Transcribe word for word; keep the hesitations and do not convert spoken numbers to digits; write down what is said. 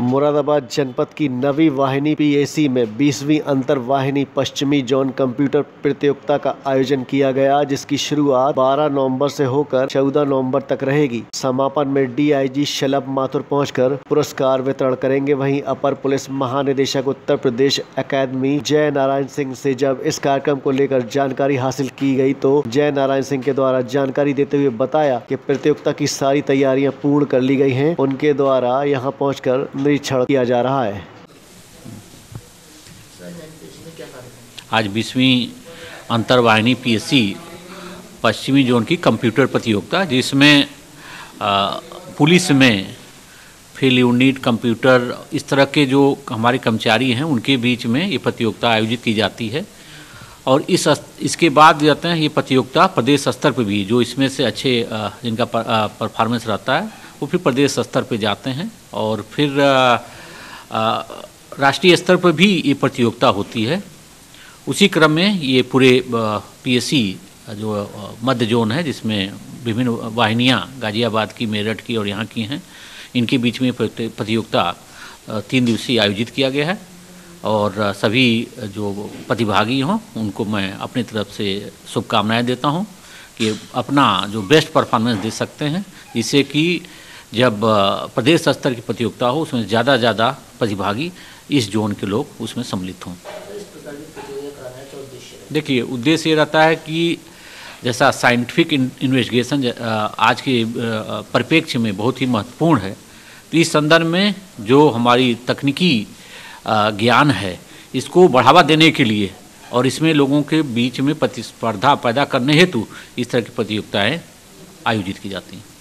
मुरादाबाद जनपद की नवी वाहिनी पीएसी में बीसवीं अंतर वाहिनी पश्चिमी जोन कंप्यूटर प्रतियोगिता का आयोजन किया गया, जिसकी शुरुआत बारह नवंबर से होकर चौदह नवंबर तक रहेगी। समापन में डीआईजी शलभ माथुर पहुंचकर पुरस्कार वितरण करेंगे। वहीं अपर पुलिस महानिदेशक उत्तर प्रदेश अकादमी जय नारायण सिंह से जब इस कार्यक्रम को लेकर जानकारी हासिल की गई तो जय नारायण सिंह के द्वारा जानकारी देते हुए बताया कि प्रतियोगिता की सारी तैयारियां पूर्ण कर ली गई हैं। उनके द्वारा यहां पहुंचकर निरीक्षण किया जा रहा है। आज बीसवीं अंतरवाहिनी पीएससी पश्चिमी जोन की कंप्यूटर प्रतियोगिता, जिसमें पुलिस में फील्ड यूनिट कंप्यूटर इस तरह के जो हमारे कर्मचारी हैं उनके बीच में ये प्रतियोगिता आयोजित की जाती है। और इस इसके बाद जाते हैं ये प्रतियोगिता प्रदेश स्तर पर भी, जो इसमें से अच्छे जिनका परफॉर्मेंस रहता है वो फिर प्रदेश स्तर पे जाते हैं और फिर राष्ट्रीय स्तर पर भी ये प्रतियोगिता होती है। उसी क्रम में ये पूरे पीएससी जो मध्य जोन है, जिसमें विभिन्न वाहिनियाँ गाजियाबाद की, मेरठ की और यहाँ की हैं, इनके बीच में प्रतियोगिता तीन दिवसीय आयोजित किया गया है। और सभी जो प्रतिभागी हों उनको मैं अपनी तरफ से शुभकामनाएं देता हूं कि अपना जो बेस्ट परफॉर्मेंस दे सकते हैं, जिससे कि जब प्रदेश स्तर की प्रतियोगिता हो उसमें ज़्यादा ज़्यादा प्रतिभागी इस जोन के लोग उसमें सम्मिलित हों। देखिए, उद्देश्य ये रहता है कि जैसा साइंटिफिक इन्वेस्टिगेशन आज के परिप्रेक्ष्य में बहुत ही महत्वपूर्ण है, तो इस संदर्भ में जो हमारी तकनीकी ज्ञान है इसको बढ़ावा देने के लिए और इसमें लोगों के बीच में प्रतिस्पर्धा पैदा करने हेतु इस तरह की प्रतियोगिताएं आयोजित की जाती हैं।